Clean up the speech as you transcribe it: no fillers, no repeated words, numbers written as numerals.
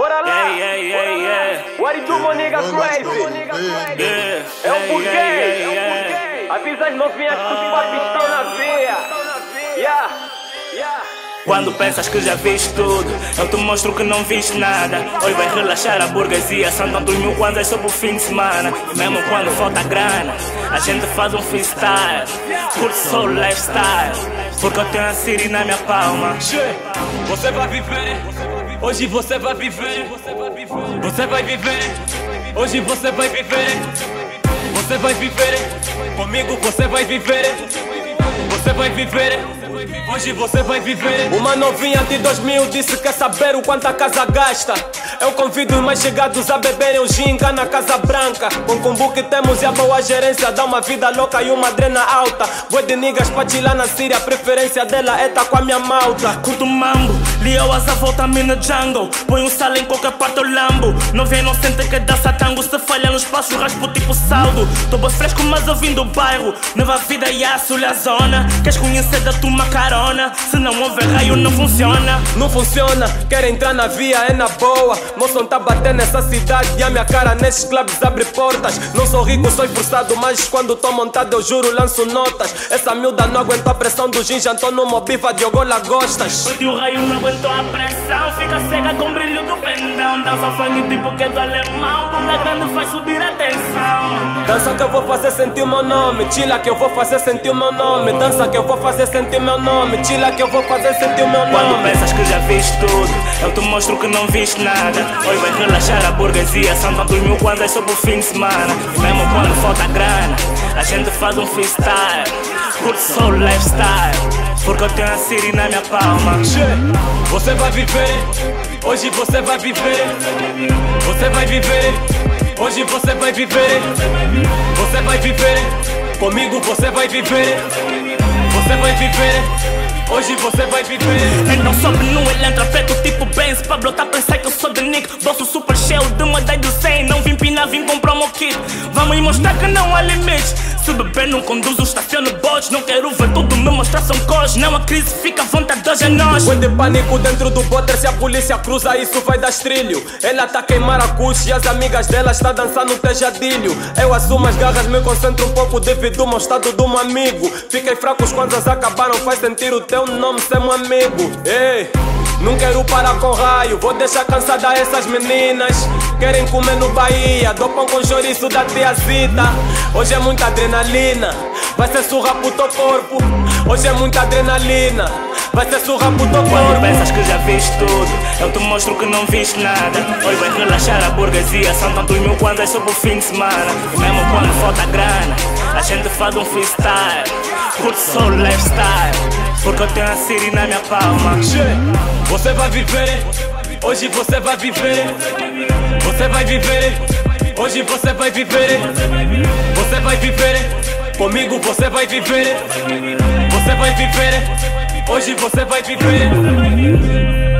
Bora lá! What you do, my nigga crazy? É um burguês! Avisa as novinhas que os papis estão na via! Quando pensas que já viste tudo, eu te mostro que não viste nada. Hoje vai relaxar a burguesia, só não dormiu quando é sobre o fim de semana. E mesmo quando falta grana, a gente faz um freestyle. Curte só o lifestyle, porque eu tenho a Siri na minha palma. Você vai viver, hoje você vai viver. Você vai viver, hoje você vai viver. Você vai viver, comigo você vai viver. Você vai viver, hoje você vai viver. Uma novinha de 2000 disse que quer saber o quanto a casa gasta. Eu convido os mais chegados a beberem o gin cá na Casa Branca. Com combo que temos e a boa gerência dá uma vida louca e uma drena alta. Boi de niggas pra chilar na Síria, a preferência dela é tá com a minha malta. Curto mambo, lioas a volta-me no jungle. Põe um sal em qualquer parte do lambo. Não vem inocente que dança tango. Se falha nos passos, raspo tipo saldo. Tô bem fresco, mas eu vim do bairro. Nova vida e a sul a zona. Queres conhecer da tua carona? Se não houver raio não funciona. Não funciona, quer entrar na via é na boa. Meu som tá batendo nessa cidade e a minha cara nesses clubes abre portas. Não sou rico, sou esforçado, mas quando tô montado eu juro lanço notas. Essa miúda não aguentou a pressão do gin, já tô numa bifa de Ogola Gostas. Porque o raio não aguentou a pressão, fica cega com o brilho do pendão. Dança funk tipo que é do alemão, bunda grande faz subir a tensão. Dança que eu vou fazer sentir o meu nome, chila que eu vou fazer sentir o meu nome. Dança que eu vou fazer sentir meu nome, chila que eu vou fazer sentir o meu nome. Quando pensas que já viste tudo, eu te mostro que não viste nada. Hoje vai relaxar a burguesia, só não dormiu quando é sobre o fim de semana. E mesmo quando falta grana, a gente faz um freestyle. Curte só o lifestyle, porque eu tenho a Siri na minha palma. Você vai viver, hoje você vai viver. Você vai viver, hoje você vai viver. Você vai viver, comigo você vai viver. Você vai viver, hoje você vai viver. Então sobe no elentra preto tipo Benz. Pablo tá pensando que eu sou de Nick. Bolso super cheio de moeda do 100. Não vim pinar, vim comprar um kit. Vamos mostrar que não há limites. Se beber não conduzo, estaciono bots. Não quero ver tudo me mostrar são cos. Não há crise, fica à vontade, hoje é nós. Põe de pânico dentro do boter. Se a polícia cruza isso vai dar estrilho. Ela tá a queimar a cuxa e as amigas dela está dançando tejadilho. Eu assumo as garras, me concentro um pouco. Divido o meu estado de um amigo. Fiquei fraco, os quantos acabaram. Faz sentir o teu nome ser meu amigo. Ei, não quero parar com raio. Vou deixar cansada essas meninas. Querem comer no Bahia, dou pão com chouriço da tia Zita. Hoje é muita adrenalina, vai ser surra pro teu corpo. Hoje é muita adrenalina, vai ser surra pro teu corpo. Quando pensas que já viste tudo, eu te mostro que não viste nada. Hoje vai relaxar a burguesia, só não dormiu quando é sobre o fim de semana. E mesmo quando falta grana, a gente faz um freestyle. Curte só o lifestyle, porque eu tenho a Siri na minha palma. Você vai viver, hoje você vai viver. Você vai viver, hoje você vai viver. Você vai viver, comigo você vai viver. Você vai viver, hoje você vai viver.